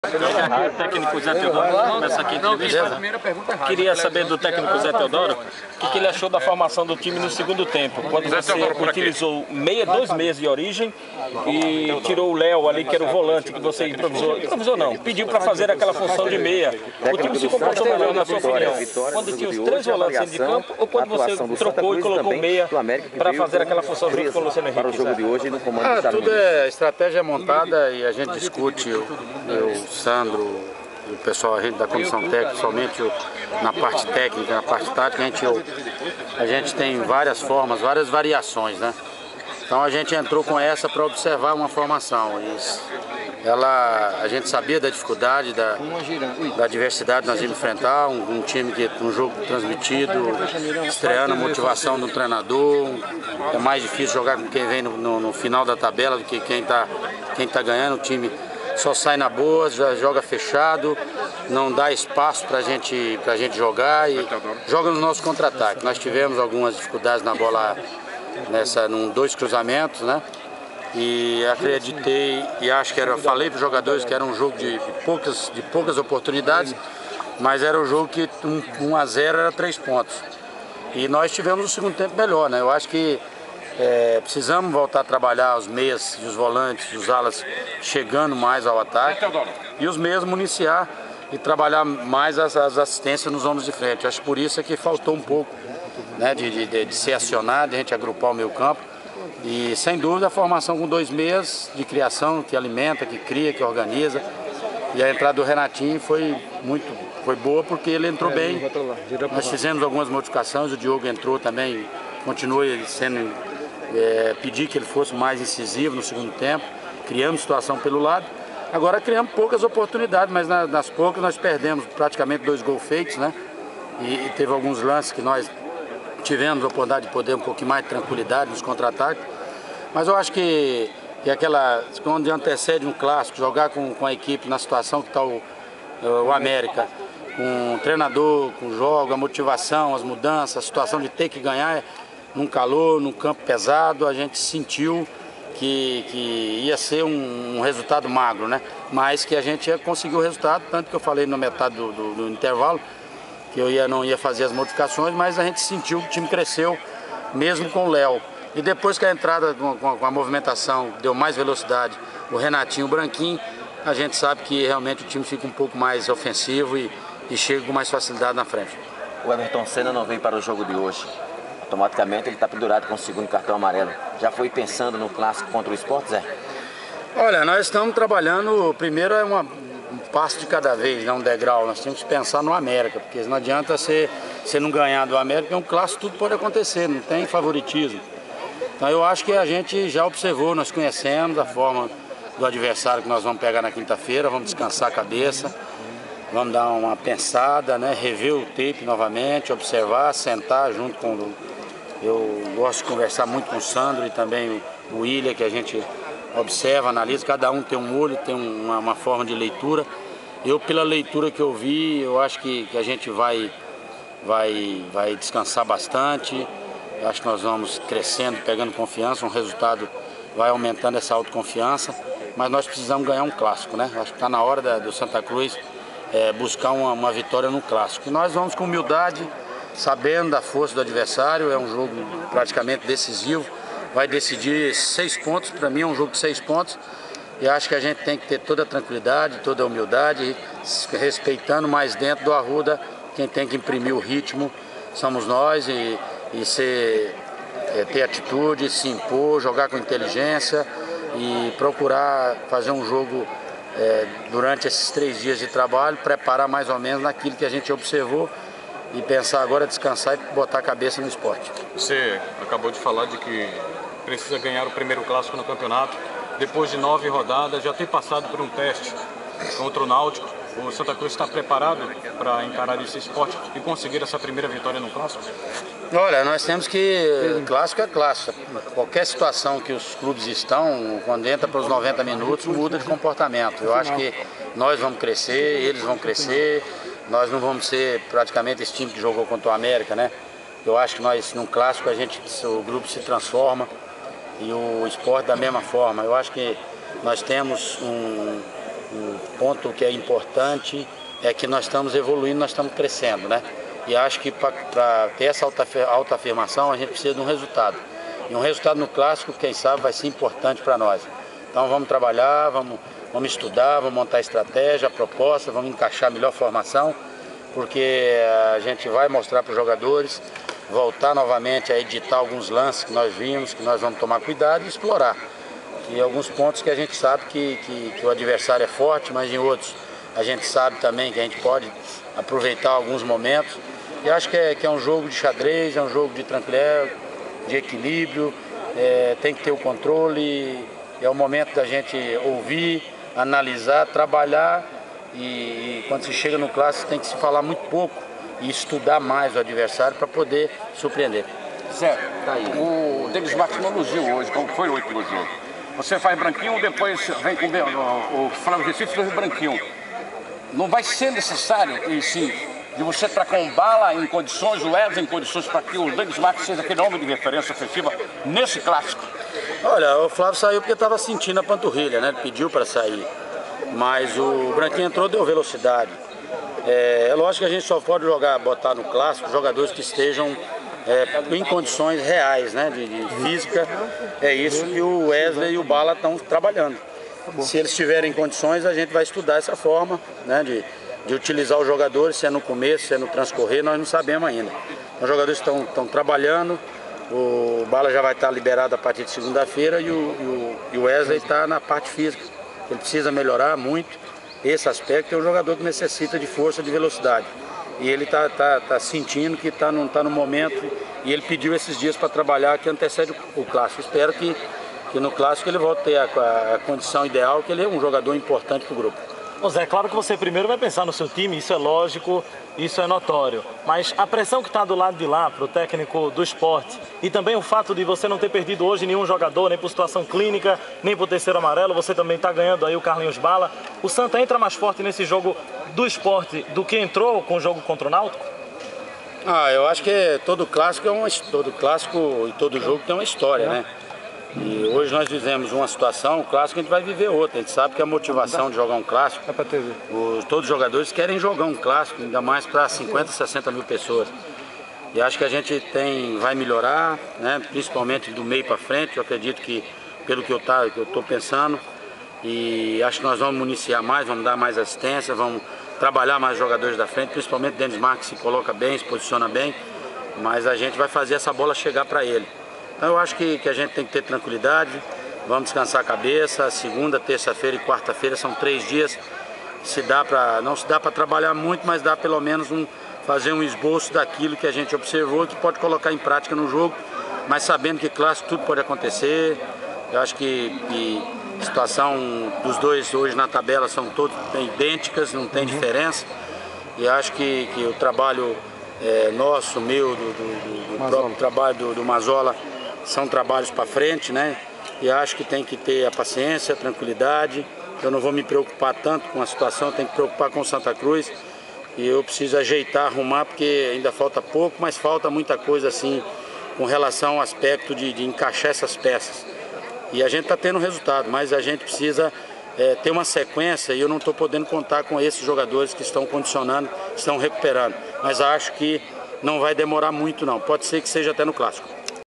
O técnico Zé Teodoro, começa aqui a entrevista. Queria saber do técnico Zé Teodoro o que ele achou da formação do time no segundo tempo, quando você utilizou dois meias de origem e tirou o Léo ali, que era o volante, que você improvisou não, pediu para fazer aquela função de meia. O time se comportou melhor, na sua opinião, quando tinha os três volantes dentro de campo ou quando você trocou e colocou meia para fazer aquela função junto com o Luciano Henrique? Tudo é estratégia montada e a gente discute, eu, Sandro, o pessoal da comissão técnica, somente na parte técnica, na parte tática, a gente tem várias formas, várias variações, né? Então a gente entrou com essa para observar uma formação. A gente sabia da dificuldade, da adversidade que nós íamos enfrentar, um time que um jogo transmitido, estreando a motivação do treinador. É mais difícil jogar com quem vem no final da tabela do que quem tá ganhando. O time só sai na boa, já joga fechado, não dá espaço pra gente jogar e joga no nosso contra-ataque. Nós tivemos algumas dificuldades na bola num 2 cruzamentos, né? E acreditei e acho que falei para os jogadores que era um jogo de poucas oportunidades, mas era um jogo que 1 a 0 era 3 pontos. E nós tivemos o segundo tempo melhor, né? Eu acho que precisamos voltar a trabalhar os meias e os volantes, os alas chegando mais ao ataque e os meias municiar e trabalhar mais as assistências nos homens de frente. Acho que por isso é que faltou um pouco, né, de ser acionado, de a gente agrupar o meio campo. E sem dúvida a formação com 2 meias de criação, que alimenta, que cria, que organiza. E a entrada do Renatinho foi boa porque ele entrou bem. Nós fizemos algumas modificações, o Diogo entrou também, continua pedir que ele fosse mais incisivo no segundo tempo. Criamos situação pelo lado. Agora criamos poucas oportunidades, mas nas poucas nós perdemos praticamente 2 gols feitos, né? E teve alguns lances que nós tivemos a oportunidade de poder um pouquinho mais de tranquilidade nos contra-ataques. Mas eu acho que quando antecede um clássico, jogar com a equipe na situação que está o América, com o treinador, com o jogo, a motivação, as mudanças, a situação de ter que ganhar num calor, num campo pesado, a gente sentiu que ia ser um resultado magro, né? Mas que a gente ia conseguir o resultado, tanto que eu falei na metade do intervalo, que eu não ia fazer as modificações, mas a gente sentiu que o time cresceu, mesmo com o Léo. E depois que a entrada com a movimentação deu mais velocidade, o Renatinho, o Branquinho, a gente sabe que realmente o time fica um pouco mais ofensivo e chega com mais facilidade na frente. O Everton Senna não veio para o jogo de hoje. Automaticamente ele está pendurado com o segundo cartão amarelo. Já foi pensando no clássico contra o Sport, Zé? Olha, nós estamos trabalhando, primeiro é um passo de cada vez, né, um degrau. Nós temos que pensar no América, porque não adianta você não ganhar do América, é um clássico, tudo pode acontecer, não tem favoritismo. Então eu acho que a gente já observou, nós conhecemos a forma do adversário que nós vamos pegar na quinta-feira, vamos descansar a cabeça, vamos dar uma pensada, né, rever o tape novamente, observar, sentar junto com eu gosto de conversar muito com o Sandro e também o William, que a gente observa, analisa, cada um tem um olho, tem uma forma de leitura. Eu, pela leitura que eu vi, eu acho que a gente vai descansar bastante. Eu acho que nós vamos crescendo, pegando confiança, um resultado vai aumentando essa autoconfiança, mas nós precisamos ganhar um clássico, né? Acho que está na hora do Santa Cruz buscar uma vitória no clássico. E nós vamos com humildade, sabendo da força do adversário, é um jogo praticamente decisivo, vai decidir 6 pontos, para mim é um jogo de 6 pontos, e acho que a gente tem que ter toda a tranquilidade, toda a humildade, respeitando mais dentro do Arruda, quem tem que imprimir o ritmo somos nós e ter atitude, se impor, jogar com inteligência e procurar fazer um jogo durante esses 3 dias de trabalho, preparar mais ou menos naquilo que a gente observou e pensar agora, descansar e botar a cabeça no esporte. Você acabou de falar de que precisa ganhar o primeiro clássico no campeonato. Depois de 9 rodadas, já ter passado por um teste contra o Náutico, o Santa Cruz está preparado para encarar esse esporte e conseguir essa primeira vitória no clássico? Olha, nós temos que... Clássico é clássico. Qualquer situação que os clubes estão, quando entra para os 90 minutos, muda de comportamento. Eu acho que nós vamos crescer, eles vão crescer. Nós não vamos ser praticamente esse time que jogou contra o América, né? Eu acho que nós, num clássico, o grupo se transforma e o esporte da mesma forma. Eu acho que nós temos O ponto que é importante é que nós estamos evoluindo, nós estamos crescendo, né? E acho que para ter essa autoafirmação a gente precisa de um resultado. E um resultado no clássico, quem sabe, vai ser importante para nós. Então vamos trabalhar, vamos estudar, vamos montar a estratégia, a proposta, vamos encaixar a melhor formação, porque a gente vai mostrar para os jogadores, voltar novamente a editar alguns lances que nós vimos, que nós vamos tomar cuidado e explorar. E alguns pontos que a gente sabe que o adversário é forte, mas em outros a gente sabe também que a gente pode aproveitar alguns momentos. E acho que é um jogo de xadrez, é um jogo de tranquilidade, de equilíbrio, tem que ter o controle, é o momento da gente ouvir, analisar, trabalhar e quando se chega no clássico tem que se falar muito pouco e estudar mais o adversário para poder surpreender. Zé, o Davis Marques não elogiou hoje, como foi o último jogo. Você faz branquinho, depois vem com o Flávio Recife fez branquinho. Não vai ser necessário, em si, de você estar com Bala em condições, o Wesley em condições, para que o Davis Marques seja aquele homem de referência ofensiva nesse clássico? Olha, o Flávio saiu porque estava sentindo a panturrilha, né? Ele pediu para sair. Mas o Branquinho entrou, deu velocidade. É lógico que a gente só pode botar no clássico jogadores que estejam em condições reais, né? De física. É isso que o Wesley e o Bala estão trabalhando. Se eles tiverem condições, a gente vai estudar essa forma, né? De utilizar os jogadores, se é no começo, se é no transcorrer, nós não sabemos ainda. Os jogadores estão trabalhando. O Bala já vai estar liberado a partir de segunda-feira e o Wesley está na parte física. Ele precisa melhorar muito esse aspecto. É um jogador que necessita de força, de velocidade. E ele está sentindo que está no momento e ele pediu esses dias para trabalhar que antecede o clássico. Espero que no clássico ele volte a ter a condição ideal, que ele é um jogador importante para o grupo. Ô Zé, claro que você primeiro vai pensar no seu time, isso é lógico, isso é notório. Mas a pressão que está do lado de lá, para o técnico do Sport, e também o fato de você não ter perdido hoje nenhum jogador, nem por situação clínica, nem por terceiro amarelo, você também está ganhando aí o Carlinhos Bala. O Santa entra mais forte nesse jogo do Sport do que entrou com o jogo contra o Náutico? Eu acho que todo clássico e todo jogo tem uma história, né? E hoje nós vivemos uma situação, o clássico a gente vai viver outra. A gente sabe que a motivação de jogar um clássico, todos os jogadores querem jogar um clássico, ainda mais para 50, 60 mil pessoas. E acho que a gente vai melhorar, né? Principalmente do meio para frente. Eu acredito que, pelo que eu estou pensando, e acho que nós vamos municiar mais, vamos dar mais assistência, vamos trabalhar mais jogadores da frente, principalmente o Denis Marques se coloca bem, se posiciona bem, mas a gente vai fazer essa bola chegar para ele. Então eu acho que a gente tem que ter tranquilidade, vamos descansar a cabeça. Segunda, terça-feira e quarta-feira são 3 dias, não se dá para trabalhar muito, mas dá pelo menos fazer um esboço daquilo que a gente observou, que pode colocar em prática no jogo, mas sabendo que clássico tudo pode acontecer. Eu acho que a situação dos dois hoje na tabela são todas idênticas, não tem diferença, e acho que o trabalho nosso, meu, do próprio trabalho do Mazola, são trabalhos para frente, né? E acho que tem que ter a paciência, a tranquilidade. Eu não vou me preocupar tanto com a situação, tenho que preocupar com o Santa Cruz. E eu preciso ajeitar, arrumar, porque ainda falta pouco, mas falta muita coisa assim com relação ao aspecto de encaixar essas peças. E a gente está tendo resultado, mas a gente precisa ter uma sequência e eu não estou podendo contar com esses jogadores que estão condicionando, estão recuperando. Mas acho que não vai demorar muito não, pode ser que seja até no clássico.